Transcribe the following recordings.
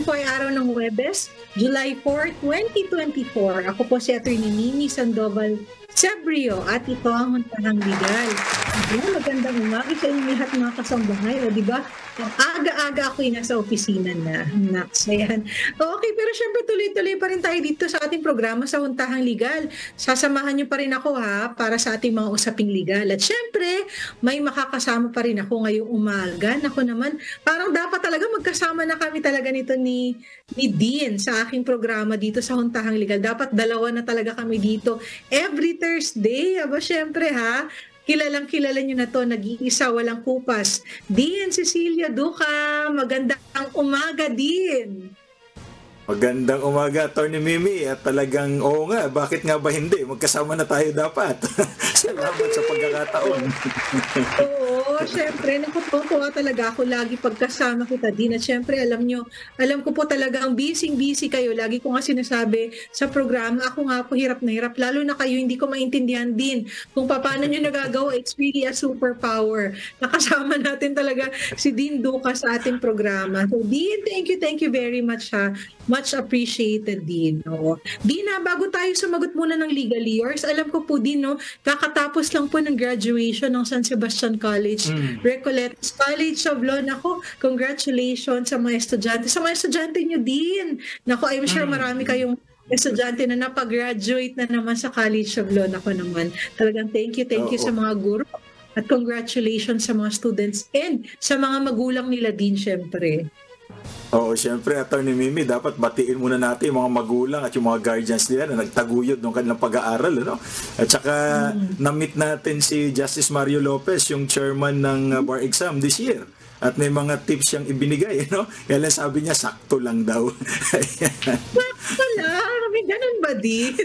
po ay araw ng Huwebes, July 4, 2024. Ako po si Attorney Mimi Sandoval Sebrio at ito ang Huntahang Legal. Magandang umaga sa inyo lahat mga kasambahay. O diba, aga-aga ako'y nasa opisina na. Ayan. Okay, pero syempre tuloy-tuloy pa rin tayo dito sa ating programa sa Huntahang Legal. Sasamahan niyo pa rin ako ha, para sa ating mga usaping legal. At syempre, may makakasama pa rin ako ngayong umaga. Ako naman, parang dapat talaga magkasama na kami talaga nito ni Dean sa aking programa dito sa Huntahang Legal. Dapat dalawa na talaga kami dito every Thursday. Aba, syempre ha, kilalang kilala nyo na to, nag-iisa, walang kupas. Dean Cecilia Duca, magandang umaga din. Magandang umaga, Attorney Mimi. At talagang, oo nga, bakit nga ba hindi? Magkasama na tayo dapat. Salamat sa pagkakataon. Oo, syempre, nakutuwa talaga ako lagi pagkasama kita din. At syempre, alam ko po talaga ang busy kayo. Lagi ko nga sinasabi sa programa, ako nga po hirap na hirap. Lalo na kayo, hindi ko maintindihan din kung paano nyo nagagawa. It's really a superpower. Nakasama natin talaga si Dean Duca sa ating programa. So, Dean, thank you very much ha. Much appreciated din. No? Dina, bago tayo sumagot muna ng legal years, alam ko po din, no, kakatapos lang po ng graduation ng San Sebastian College, Recoletos College of Law. Nako, congratulations sa mga estudyante. Sa mga estudyante nyo din. Nako, I'm sure marami kayong estudyante na napag-graduate na naman sa College of Law. Nako naman. Talagang thank you sa mga guro. At congratulations sa mga students and sa mga magulang nila din, syempre. Oo, syempre, Attorney Mimi, dapat batiin muna natin yung mga magulang at yung mga guardians nila na nagtaguyod ng kanilang pag-aaral. Ano? At saka, na-meet natin si Justice Mario Lopez, yung chairman ng bar exam this year. At may mga tips siyang ibinigay. No? Kaya lang sabi niya, sakto lang daw. Sakto lang? May ganun ba din?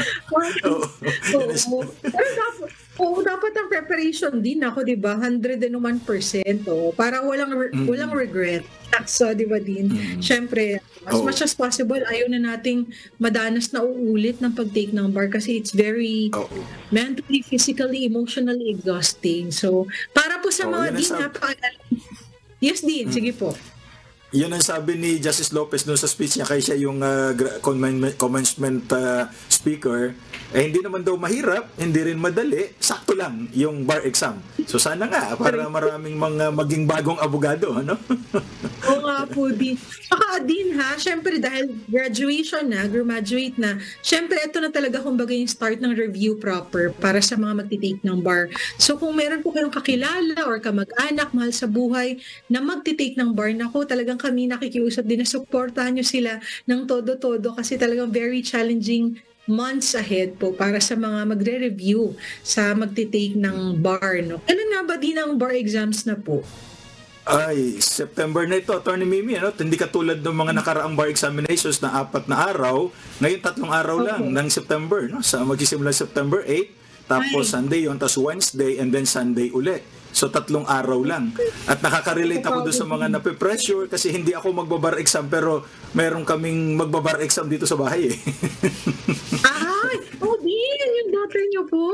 Oo, dapat ang preparation din ako, di ba? 101%. Para walang regret. So, di ba din? Siyempre, as much as possible, ayaw na nating madanas na uulit ng pag-take ng bar kasi it's very mentally, physically, emotionally exhausting. So, para po sa mga din yes, Dean, sige po. Yun ang sabi ni Justice Lopez noon sa speech niya, kaya siya yung commencement speaker, hindi naman daw mahirap, hindi rin madali, sakto lang yung bar exam. So sana nga, para maraming mga maging bagong abogado, ano? Oo nga po, Dean. Saka din ha, syempre dahil graduate na, syempre ito na talaga kumbaga yung start ng review proper para sa mga magtitake ng bar. So kung meron po kayong kakilala or kamag-anak, mahal sa buhay, na magtitake ng bar, nako talagang kami nakikiusap din na supportahan nyo sila ng todo-todo kasi talagang very challenging months ahead po para sa mga magre-review sa magtitake ng bar. No? Kailan nga ba din ang bar exams na po? Ay, September na ito, Attorney Mimi. Ano? Hindi katulad ng mga nakaraang bar examinations na 4 na araw. Ngayon 3 araw lang ng September. No? Magsisimula September 8, tapos Sunday yun, tapos Wednesday, and then Sunday ulit. So 3 araw lang. At nakaka-relate ako doon sa mga nape-pressure kasi hindi ako magbabar exam pero meron kaming magbabar exam dito sa bahay eh. Ay! Dean! Yung daughter niyo po!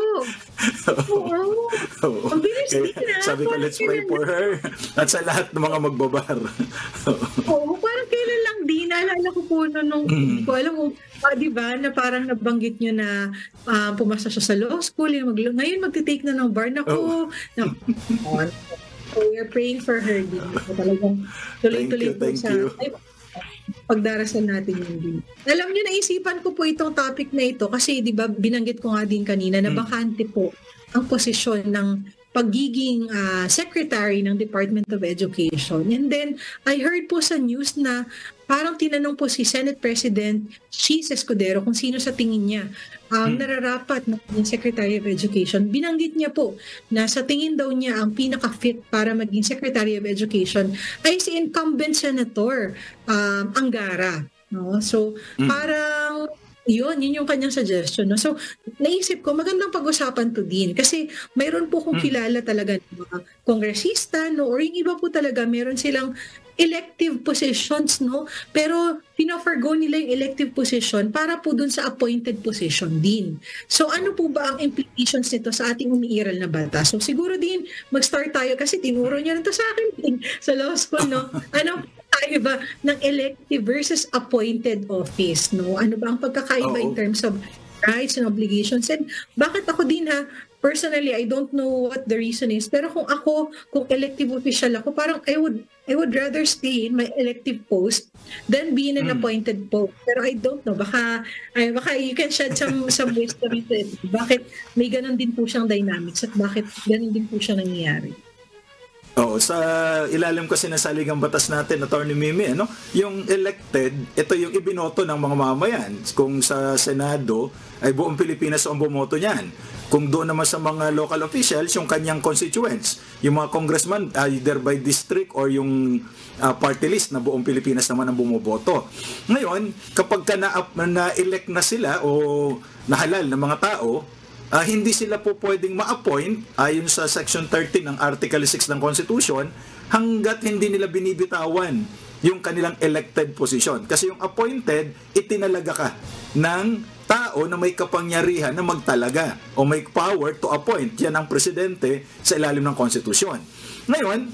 Oo. Ang bilis din na. Sabi ko, let's pray for her at sa lahat ng mga magbabar. Oo, parang kailan lang din. Naalala ko po nung hindi ko alam kung di ba, na parang nabanggit nyo na pumasa siya sa law school, ngayon magtitake na ng bar. Naku, so we're praying for her din. So, talagang tuloy-tuloy po sa pagdarasal natin yun din. Alam nyo, naisipan ko po itong topic na ito kasi di ba binanggit ko nga din kanina na bakante po ang posisyon ng pagiging secretary ng Department of Education. And then, I heard po sa news na parang tinanong po si Senate President Cheese Escudero kung sino sa tingin niya ang nararapat na Secretary of Education. Binanggit niya po na sa tingin daw niya ang pinaka-fit para maging Secretary of Education ay si incumbent Senator Angara. No? So, parang yun yung kanyang suggestion. No? So, naisip ko, magandang pag-usapan to din. Kasi mayroon po kong kilala talaga ng mga kongresista, no? Or yung iba po talaga, meron silang elective positions, no? Pero pina-forgo nila yung elective position para po dun sa appointed position din. So, ano po ba ang implications nito sa ating umiiral na batas? So, siguro din, mag-start tayo kasi tinuro niyo rin to sa akin din sa law school, no? Ano pagkakaiba ng elective versus appointed office, no? Ano ba ang pagkakaiba in terms of rights and obligations? And bakit ako din personally, I don't know what the reason is, pero kung elective official ako, parang I would rather stay in my elective post than be in an appointed post. Pero I don't know, baka you can shed some wisdom into it. Bakit may ganun din po siyang dynamics at bakit ganun din po siya nangyayari? Oo, sa ilalim kasi ng saligang batas natin, Attorney Mimi, yung elected, ito yung ibinoto ng mga mamamayan. Kung sa Senado, ay buong Pilipinas ang bumoto niyan. Kung doon naman sa mga local officials, yung kanyang constituents, yung mga congressman, either by district or yung party list na buong Pilipinas naman ang bumoboto. Ngayon, kapag na-elect na sila o nahalal ng mga tao, hindi sila po pwedeng ma-appoint ayon sa Section 13 ng Article 6 ng Constitution hanggat hindi nila binibitawan yung kanilang elected position. Kasi yung appointed, itinalaga ka ng tao na may kapangyarihan na magtalaga o may power to appoint. Yan ang presidente sa ilalim ng Constitution. Ngayon,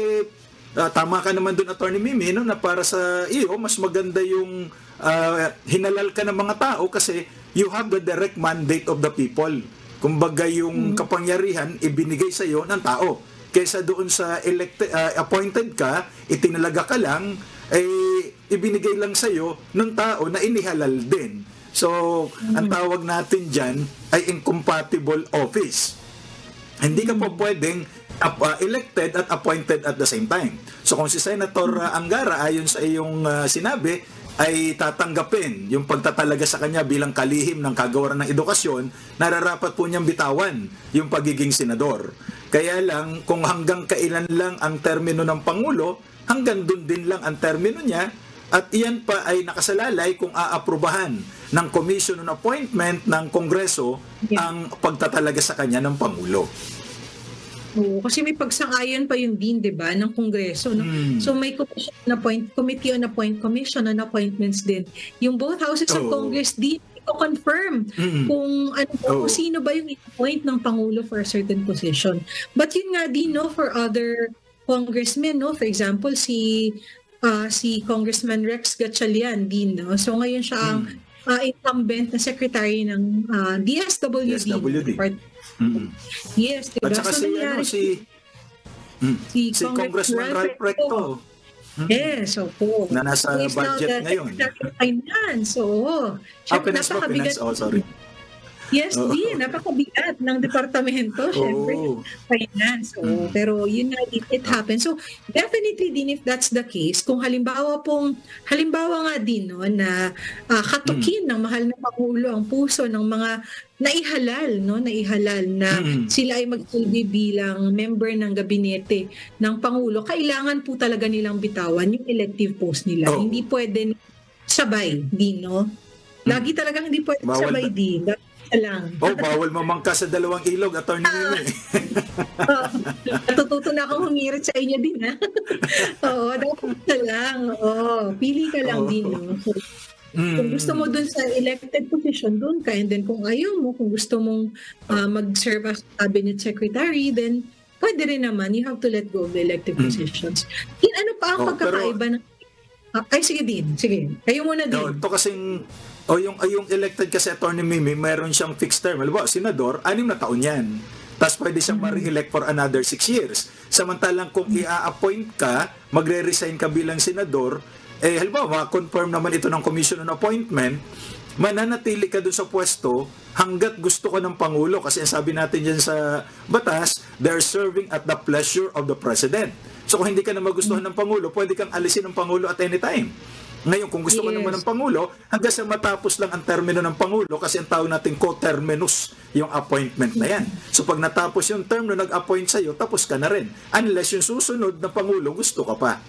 tama ka naman doon, Attorney Mimi, na para sa iyo, mas maganda yung hinalal ka ng mga tao kasi you have the direct mandate of the people. Kumbaga yung kapangyarihan ibinigay sa iyo ng tao. Kaysa doon sa appointed ka, itinalaga ka lang, ibinigay lang sa iyo ng tao na inihalal din. So, ang tawag natin dyan ay incompatible office. Hindi ka po pwedeng elected at appointed at the same time. So, kung si Senator Angara, ayon sa iyong sinabi, ay tatanggapin yung pagtatalaga sa kanya bilang kalihim ng kagawaran ng edukasyon, nararapat po niyang bitawan yung pagiging senador. Kaya lang, kung hanggang kailan lang ang termino ng Pangulo, hanggang dun din lang ang termino niya, at iyan pa ay nakasalalay kung aaprubahan ng Commission on Appointment ng Kongreso ang pagtatalaga sa kanya ng Pangulo. Oo, kasi may pagsang-ayon pa yung din, di ba, ng Kongreso. No? So may Committee on Commission on Appointments din. Yung both houses of Congress din confirm kung kung sino ba yung i-appoint ng Pangulo for a certain position. But yun nga din, no, for other congressmen, no, for example, si Congressman Rex Gatchalian din, no? So ngayon siya ang incumbent na secretary ng DSWD. Yes, diba? At saka si Congressman Ralph Recto. Yes, opo. Na nasa budget ngayon. Finance, oo. Finance, sorry. Yes, din. Napakabigat ng departamento, syempre. Finance. Pero yun na, it happens. So, definitely din if that's the case, kung halimbawa nga din, no, na katukin ng mahal na Pangulo ang puso ng mga naihalal na sila ay magsilbi bilang member ng gabinete ng Pangulo, kailangan po talaga nilang bitawan yung elective post nila. Hindi pwede sabay din, no? Lagi talagang hindi pwede sabay din. Lang. Bawal mamangka sa dalawang ilog, Attorney Mimi. Natututo na akong humirit sa inyo din, ha? Oo, dapat ka lang. Pili ka lang din, no? So, kung gusto mo dun sa elected position, dun ka. And then kung ayaw mo, kung gusto mong mag-serve as cabinet secretary, then pwede rin naman. You have to let go of the elected positions. Ano pa ang pagkakaiba ng... sige din. Sige. Kayo muna din. Ito kasing... yung elected kasi, Attorney Mimi, meron siyang fixed term. Halimbawa, senador, 6 na taon yan. Tapos pwede siyang ma-re-elect for another 6 years. Samantalang kung i-appoint ka, magre-resign ka bilang senador, halimbawa, confirm naman ito ng Commission on Appointment, mananatili ka dun sa pwesto hanggat gusto ka ng Pangulo. Kasi sabi natin dyan sa batas, they're serving at the pleasure of the President. So kung hindi ka na magustuhan ng Pangulo, pwede kang alisin ng Pangulo at any time. Ngayon, kung gusto ko naman ng Pangulo, hanggang sa matapos lang ang termino ng Pangulo, kasi ang tawag natin co-terminus yung appointment na yan. So pag natapos yung term na nag-appoint sa'yo, tapos ka na rin. Unless yung susunod na Pangulo, gusto ka pa.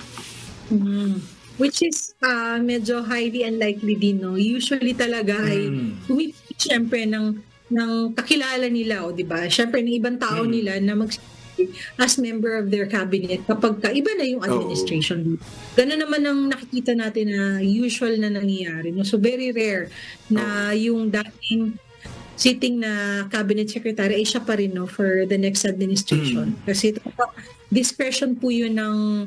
Which is medyo highly unlikely din, no? Usually talaga ay pumipili siyempre ng kakilala nila, di ba? Siyempre ng ibang tao nila na as member of their cabinet kapag iba na yung administration. Ganun naman ang nakikita natin na usual na nangyayari. No? So very rare na yung dating sitting na cabinet secretary ay siya pa rin, no, for the next administration. Kasi discretion po yun ng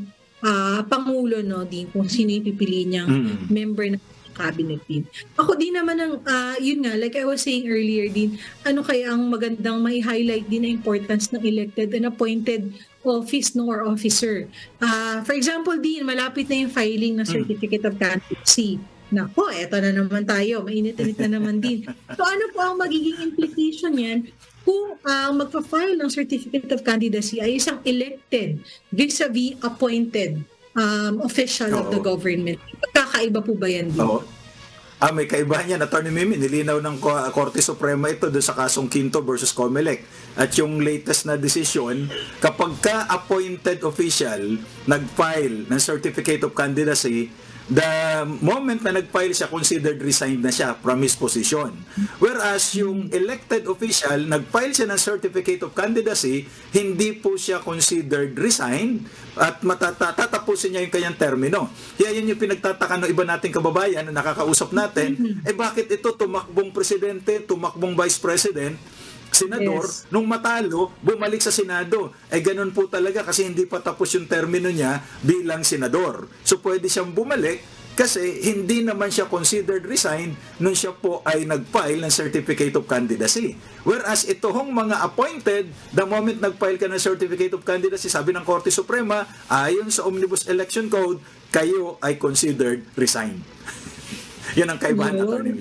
Pangulo, no, din kung sino yung pipili niyang member ng cabinet din. Ako din naman yun nga, like I was saying earlier din, ano kaya ang magandang may highlight din na importance ng elected and appointed office no or officer. For example din, malapit na yung filing ng Certificate of Candidacy. Nako, eto na naman tayo, mainit-init na naman din. So ano po ang magiging implication yan kung magpa-file ng Certificate of Candidacy ay isang elected vis-a-vis appointed official of the government? Kakaiba po ba yan dito? May kaibahan yan, Atty. Mimi. Nilinaw ng Korte Suprema ito doon sa kasong Quinto versus Comelec. At yung latest na decision, kapag ka-appointed official nag-file ng Certificate of Candidacy, the moment na nag-file siya, considered resigned na siya from his position. Whereas yung elected official, nag-file siya ng Certificate of Candidacy, hindi po siya considered resigned at tatapusin niya yung kanyang termino. Kaya yun yung pinagtataka ng iba nating kababayan na nakakausap natin, bakit ito tumakbong presidente, tumakbong vice president, senador, nung matalo, bumalik sa Senado. Ganun po talaga kasi hindi pa tapos yung termino niya bilang senador. So pwede siyang bumalik kasi hindi naman siya considered resigned nung siya po ay nag-file ng Certificate of Candidacy. Whereas ito hong mga appointed, the moment nag-file ka ng Certificate of Candidacy, sabi ng Korte Suprema, ayon sa Omnibus Election Code, kayo ay considered resigned. Yan ang kaibahan, Atty.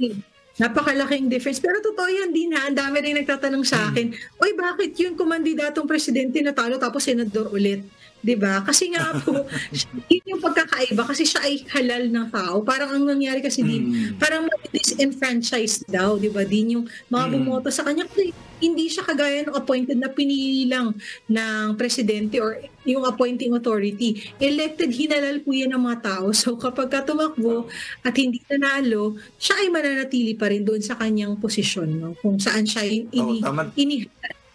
Napakalaking difference. Pero totoo yan din ha. Ang dami rin nagtatanong sa akin, oy, bakit yung kumandidatong presidente natalo tapos senador ulit? 'Di ba? Kasi nga po, yun yung pagkakaiba kasi siya ay halal ng tao. Parang ang nangyari kasi din, parang disenfranchised daw, 'di ba? Din yung mga bumoto sa kanya kasi hindi siya kagaya ng appointed na pinili lang ng presidente or yung appointing authority. Elected, hinalal po yan ng mga tao. So kapag tumakbo at hindi nanalo, siya ay mananatili pa rin doon sa kanyang posisyon, no? Kung saan siya inihalal.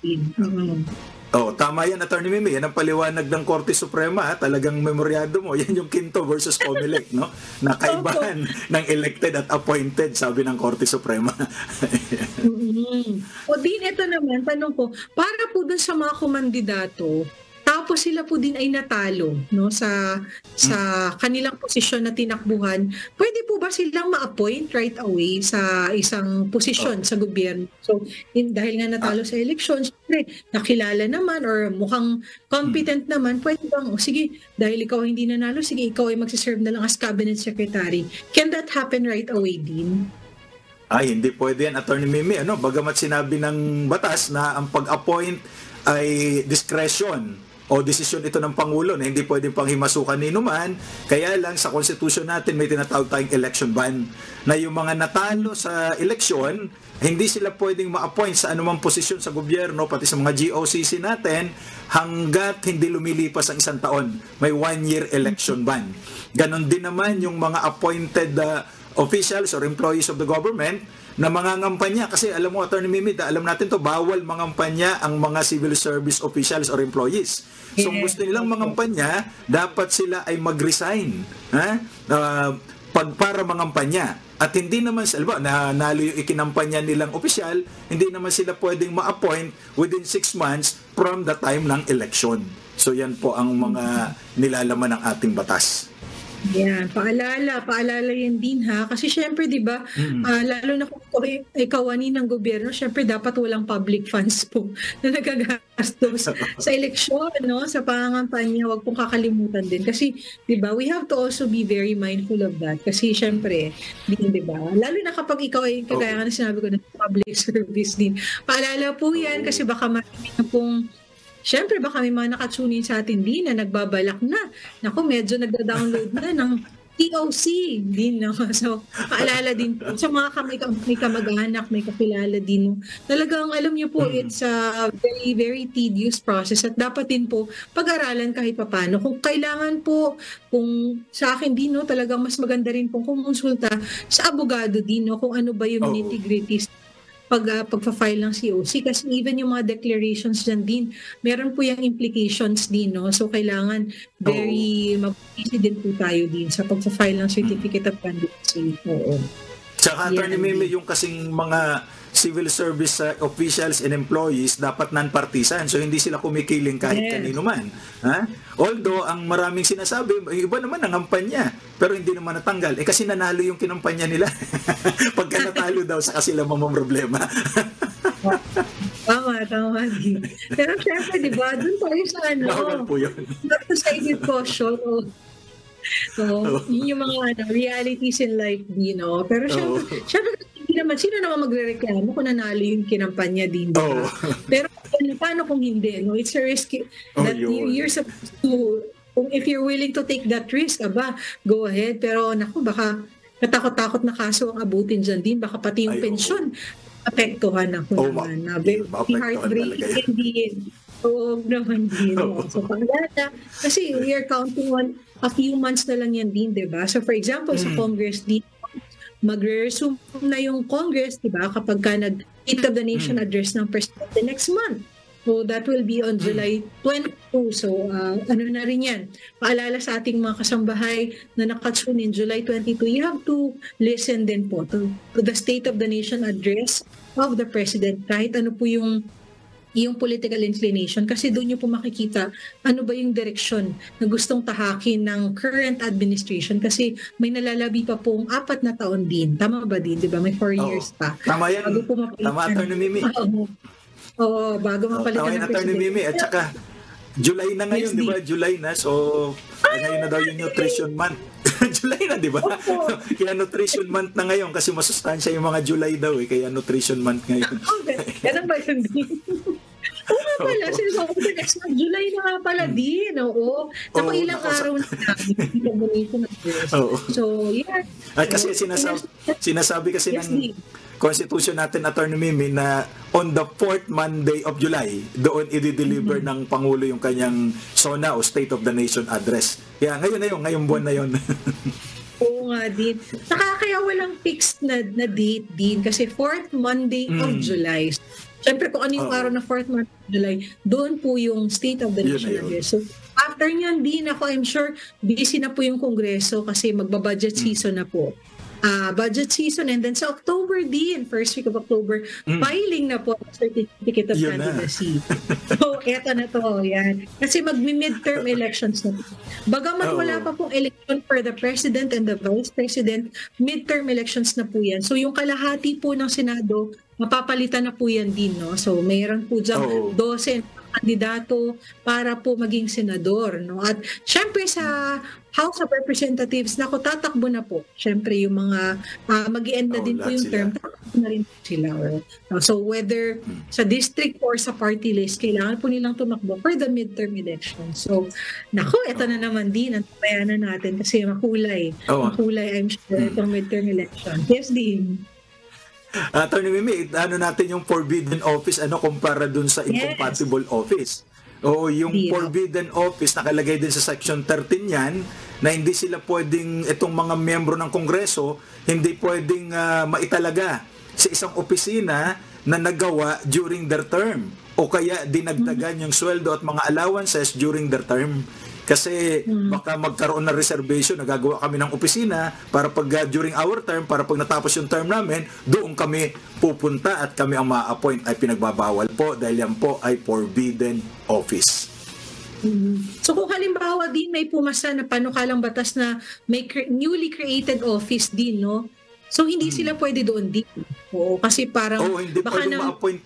Tama yan, Atty. Mimi. Yan ang paliwanag ng Korte Suprema. Talagang memoryado mo. Yan yung Quinto versus Comelec, no? Nakaibahan ng elected at appointed, sabi ng Korte Suprema. O din, ito naman, tanong ko, para po dun sa mga kumandidato, tapos sila po din ay natalo, no, sa kanilang posisyon na tinakbuhan, pwede po ba silang ma-appoint right away sa isang posisyon sa gobyerno? So, dahil nga natalo sa eleksyon, syempre, nakilala naman or mukhang competent naman, pwede bang, sige, dahil ikaw hindi nanalo, sige, ikaw ay magsiserve na lang as cabinet secretary. Can that happen right away din? Hindi pwede yan, Atty. Mimi. Bagamat sinabi ng batas na ang pag-appoint ay discretion o desisyon ito ng Pangulo na hindi pwedeng panghimasukan ni numan, kaya lang sa Constitution natin may tinatawag tayong election ban na yung mga natalo sa eleksyon, hindi sila pwedeng ma-appoint sa anumang posisyon sa gobyerno, pati sa mga GOCC natin, hanggat hindi lumilipas ang isang taon. May 1-year election ban. Ganon din naman yung mga appointed officials or employees of the government na mangangampanya. Kasi alam mo, Atty. Mimi, alam natin to, bawal mangampanya ang mga civil service officials or employees. So kung gusto nilang mangampanya, dapat sila ay mag-resign para mangampanya. At hindi naman sila, nalo yung ikinampanya nilang opisyal, hindi naman sila pwedeng ma-appoint within 6 months from the time ng election. So yan po ang mga nilalaman ng ating batas. Yan, paalala yan din ha. Kasi syempre, di ba, lalo na kung ikawanin ng gobyerno, syempre dapat walang public funds po na nagagastos sa eleksyon, no? Sa pangangampanya, wag pong kakalimutan din. Kasi, di ba, we have to also be very mindful of that. Kasi syempre, di ba, lalo na kapag ikaw ay, kagaya nga na sinabi ko na public service din. Paalala po yan kasi baka marami na pong siyempre, baka may mga nakatunin sa atin din na nagbabalak na. Naku, medyo nagda-download na ng TOC din. No? So, paalala din po sa mga may kamag-anak, may kakilala din. Talagang alam niyo po, it's a very, very tedious process at dapat din po pag-aralan kahit papano. Kung kailangan po, kung sa akin din, no, talagang mas maganda rin pong kumonsulta sa abogado din, no, kung ano ba yung nitty-gritties pagpa-file ng COC kasi even yung mga declarations dyan din, meron po yung implications din, no? So, kailangan very mag-easy din po tayo din sa pagpa-file ng Certificate of Candidacy. Tsaka, Atty. Mimi, yung kasing mga civil service officials and employees dapat non-partisan. So hindi sila kumikiling kahit kanino man. Ha? Although ang maraming sinasabi, iba naman nangampanya, pero hindi naman natanggal. Kasi nanalo yung kinampanya nila. Pagka natalo daw, saka sila mamamroblema. Tama din. Pero syempre, di ba, doon tayo sa Bawal po yun. Excited caution. Yun yung mga realities in life, Pero syempre, sino naman magre-reklamo kung nanalo yung kinampanya din, di ba? Pero paano kung hindi? No? It's a risk that you're supposed to, if you're willing to take that risk, go ahead. Pero naku, baka katakot-takot na kaso ang abutin dyan din. Baka pati yung pensyon apektuhan ako naman. Heartbreaking din. Oo naman din. So, panglata, kasi we are counting on a few months na lang yan din, diba? So, for example, sa Congress din, magre-resume na yung Congress, diba? Kapag ka nag-State of the Nation address ng President the next month. So, that will be on July 22. So, ano na rin yan. Paalala sa ating mga kasambahay na nakatune in July 22, you have to listen din po to the State of the Nation address of the President. Kahit ano po yung political inclination. Kasi doon nyo po makikita ano ba yung direksyon na gustong tahakin ng current administration. Kasi may nalalabi pa pong 4 na taon din. Tama ba din? Diba? May 4 years pa. Tama yan. Tama, Atty. Mimi. Oo, bago mapalitan ng Atty. Mimi. At saka, July na ngayon, di ba? July na. So, ngayon na daw yung nutrition month. July na, di ba? Kaya nutrition month na ngayon kasi masustansya yung mga July daw Kaya nutrition month ngayon. Ganun ba yun din? Oo nga pala, sinasabi ko next month, July na nga pala din. Oo. Saka ilang araw na namin. So, yeah. At kasi sinasabi kasi ng Constitution natin, Atty. Mimi, na on the 4th Monday of July, doon i-deliver ng Pangulo yung kanyang SONA o State of the Nation address. Kaya ngayon na yun, ngayong buwan na yun. Oo nga din. Saka kaya walang fixed na date din kasi 4th Monday of July. Siyempre kung ano yung araw na 4th Monday of July, doon po yung State of the Nation address. So after nyan din ako, I'm sure busy na po yung Kongreso kasi magba-budget season na po. Budget season, and then sa October din, first week of October, filing na po ang Certificate of Candidacy. So, eto na to, yan. Kasi magmi-midterm elections na po. Bagamat wala pa pong election for the President and the Vice President, midterm elections na po yan. So, yung kalahati po ng Senado, mapapalitan na po yan din, no? So, mayroon po dyan 12 kandidato para po maging senador, no? At syempre sa House of Representatives, nako tatakbo na po. Syempre yung mga mag-i-end na din po yung term, tatakbo na rin po sila. So whether sa district or sa party list, kailangan po nilang tumakbo for the midterm election. So nako, ito na naman din ang tabayanan natin kasi makulay. Makulay, I'm sure, itong midterm election. Yes, din. Atty. Mimi, ano natin yung forbidden office kumpara dun sa incompatible office? Oo, yung forbidden office nakalagay din sa section 13 yan na hindi sila pwedeng, itong mga miyembro ng Kongreso, hindi pwedeng maitalaga sa isang opisina na nagawa during their term o kaya dinagdagan yung sweldo at mga allowances during their term. Kasi baka magkaroon ng reservation, nagagawa kami ng opisina para pag during our term, para pag natapos yung term namin, doon kami pupunta at kami ang ma-appoint ay pinagbabawal po dahil yan po ay forbidden office. So kung halimbawa din may pumasa na panukalang batas na may newly created office din, no? So hindi sila pwede doon din. Oo, kasi parang hindi baka pwedeng ma-appoint.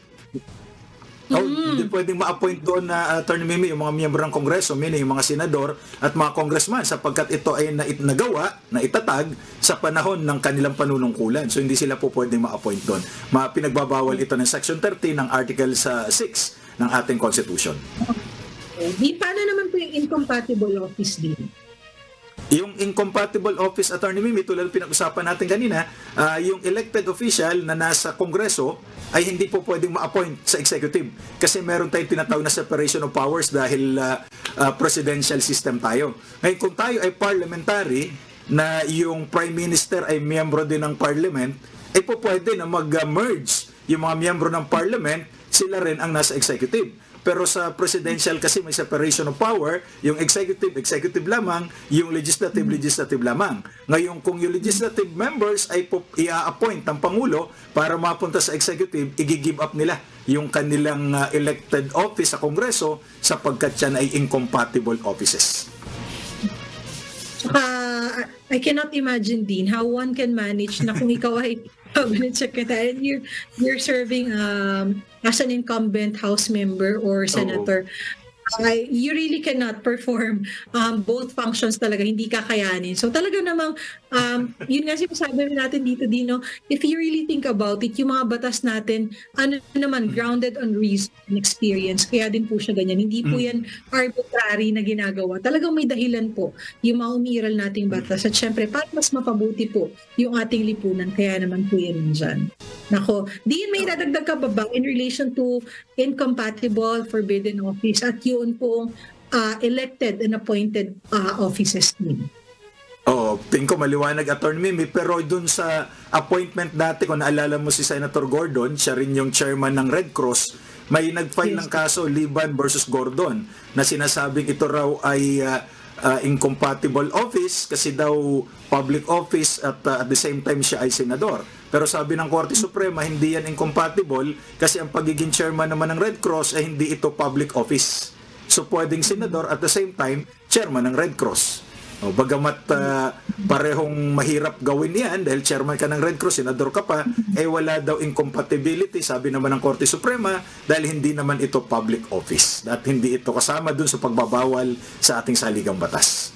Hindi pwedeng ma-appoint doon na Atty. Mimi, yung mga miyembro ng Kongreso, meaning yung mga senador at mga congressman sapagkat ito ay nagawa, na itatag sa panahon ng kanilang panunungkulan. So hindi sila po pwedeng ma-appoint doon. Pinagbabawal ito ng Section 13 ng Article 6 ng ating Constitution. Paano naman po yung incompatible office din? Yung incompatible office, Atty. Mimi, tulad pinag-usapan natin kanina, yung elected official na nasa Kongreso ay hindi po pwedeng ma-appoint sa executive kasi meron tayong tinatawag na separation of powers dahil presidential system tayo. Ngayon, kung tayo ay parliamentary na yung prime minister ay miyembro din ng parliament, ay po pwede na mag-merge yung mga miyembro ng parliament, sila rin ang nasa executive. Pero sa presidential kasi may separation of power, yung executive lamang, yung legislative lamang. Ngayon, kung yung legislative members ay i-appoint ng Pangulo para mapunta sa executive, i-give up nila yung kanilang elected office sa Kongreso sapagkat yan ay incompatible offices. I cannot imagine, Dean, how one can manage na kung ikaw ay cabinet secretary and you're serving as an incumbent House member or senator. You really cannot perform both functions talaga, hindi kakayanin. So talaga namang, yun nga sinasabi natin dito, Dino, if you really think about it, yung mga batas natin, ano naman, grounded on reason and experience, kaya din po siya ganyan. Hindi po yan arbitrary na ginagawa. Talagang may dahilan po yung mga umiiral nating batas. At syempre, para mas mapabuti po yung ating lipunan, kaya naman po yan dyan. Nako, Dean, may dadagdag ka ba in relation to incompatible, forbidden office at yun pong elected and appointed offices din? Tingin ko maliwanag, Atty. Mimi, pero dun sa appointment dati, kung naalala mo si Senator Gordon, siya rin yung chairman ng Red Cross, may nag-file ng kaso, Liban versus Gordon, na sinasabing ito raw ay incompatible office kasi daw public office at the same time siya ay senador. Pero sabi ng Korte Suprema, hindi yan incompatible kasi ang pagiging chairman naman ng Red Cross ay hindi ito public office. So pwedeng senador at the same time chairman ng Red Cross. Bagamat parehong mahirap gawin yan dahil chairman ka ng Red Cross, senador ka pa, wala daw incompatibility, sabi naman ng Korte Suprema, dahil hindi naman ito public office at hindi ito kasama dun sa pagbabawal sa ating saligang batas.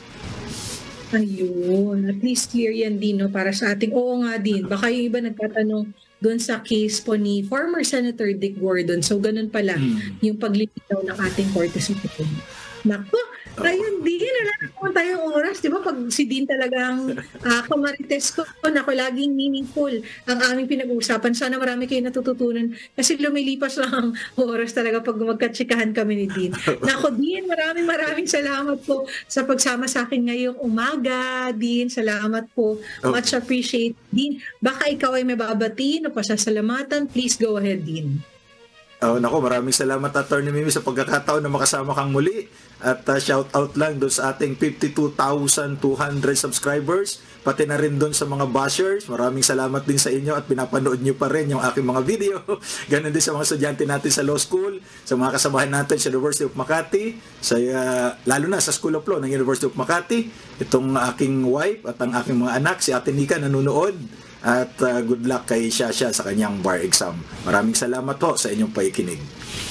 Ayun, at least clear yan din, no, para sa ating, oo nga din, baka yung iba nagtatanong doon sa case po ni former Senator Dick Gordon, so ganun pala yung paglilitaw ng ating Korte Suprema. Naku, ayun din, wala naman tayong oras, di ba? Pag si Dean talagang kamarites ko, naku, laging meaningful ang aming pinag-uusapan. Sana marami kayo natututunan kasi lumilipas lang ang oras talaga pag magkatsikahan kami ni Dean. Naku, Dean, maraming salamat po sa pagsama sa akin ngayong umaga, Dean. Salamat po. Much appreciate, Dean. Baka ikaw ay may babatiin o pasasalamatan. Please go ahead, Dean. Nako, maraming salamat, Atty. Mimi, sa pagkakataon na makasama kang muli. At shout out lang doon sa ating 52,200 subscribers, pati na rin doon sa mga bashers. Maraming salamat din sa inyo at pinapanood nyo pa rin yung aking mga video. Ganon din sa mga estudyante natin sa law school, sa mga kasamahan natin sa University of Makati, lalo na sa School of Law ng University of Makati, itong aking wife at ang aking mga anak, si Ate Nika, nanonood. At good luck kay Shasha sa kanyang bar exam. Maraming salamat po sa inyong pakikinig.